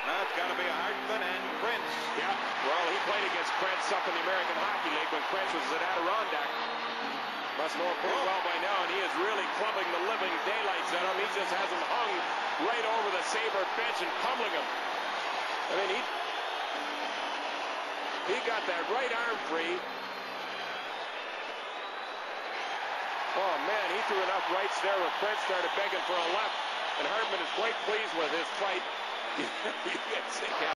That's got to be Hartman and Prince. Yeah. Well, he played against Prince up in the American Hockey League when Prince was at Adirondack. Must know him pretty well by now, and he is really clubbing the living daylights out of him. He just has him hung right over the Sabre bench and pummeling him. I mean, he got that right arm free. Oh, man, he threw enough rights there where Prince started begging for a left, and Hartman is quite pleased with his fight. You can see